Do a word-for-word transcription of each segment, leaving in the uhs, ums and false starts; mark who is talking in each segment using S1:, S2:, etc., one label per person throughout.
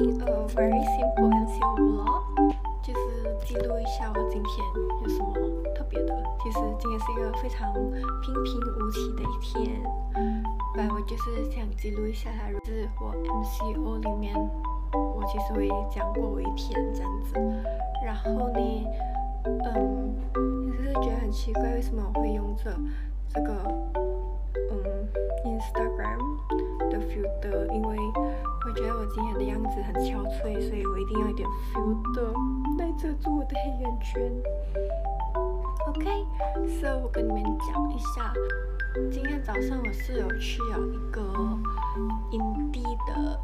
S1: making a very simple and simple vlog， 就是记录一下我今天有什么特别的。其实今天是一个非常平平无奇的一天，但我就是想记录一下它。就是我 M C O 里面，我其实会讲过我一天这样子。然后呢，嗯，就是觉得很奇怪，为什么我会用这这个嗯 Instagram 的 filter， 因为我觉得我今天的样子很憔悴，所以我一定要一点 filter 来遮住我的黑眼圈。OK，so、okay, 我跟你们讲一下，今天早上我是有去了一个营地的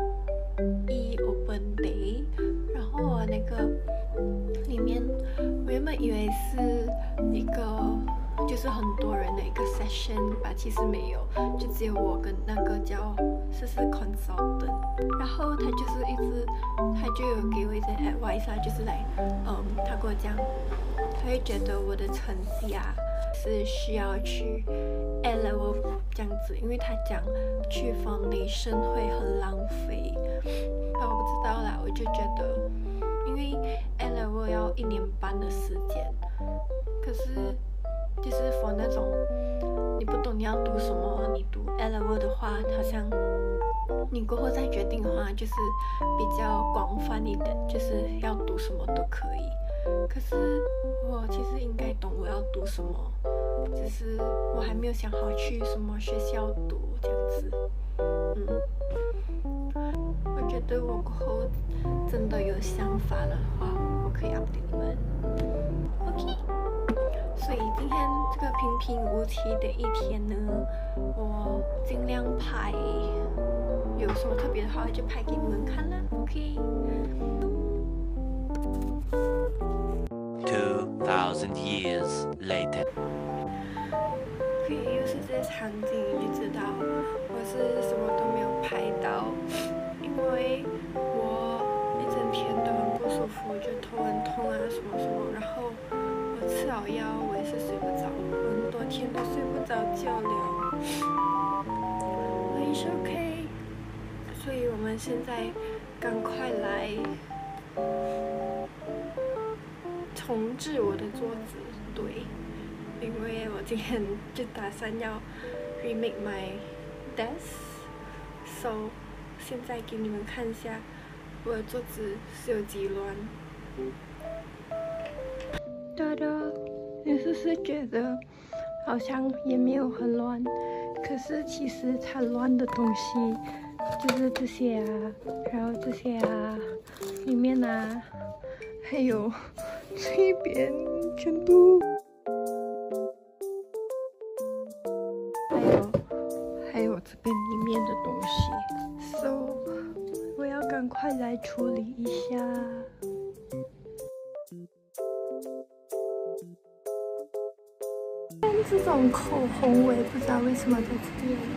S1: E Open Day， 然后我那个里面，我原本以为是一个就是很多人的一个 session 吧，其实没有，就只有我跟那个叫是是 consultant， 然后他就是一直他就有给我一些 advice 啊，就是来嗯，他跟我讲，他会觉得我的成绩啊是需要去 A level 这样子，因为他讲去 foundation 会很浪费，但我不知道啦，我就觉得因为 A level 要一年半的时间，可是就是 for 那种你不懂你要读什么，你读 A level 的话，好像你过后再决定的话，就是比较广泛一点，就是要读什么都可以。可是我其实应该懂我要读什么，只是我还没有想好去什么学校读这样子。嗯，我觉得我过后真的有想法的话，我可以 update 你们。OK。所以今天这个平平无奇的一天呢，我尽量拍，有什么特别的话我就拍给你们看啦 ，OK。
S2: Two thousand years later。
S1: 可以又是这场景，你就知道我是什么都没有拍到，因为我一整天都很不舒服，就头很痛啊什么什么，然后我吃了药，我也是睡不着，我很多天都睡不着觉了。It's OK， 所以我们现在赶快来重置我的桌子，对，因为我今天就打算要 remake my desk，so 现在给你们看一下我的桌子是有几乱。哒哒，你是不是觉得好像也没有很乱？可是其实它乱的东西就是这些啊，然后这些啊，里面啊，还有这边全部，还有还有这边里面的东西 ，so 我要赶快来处理一下。这种口红我也不知道为什么在这里。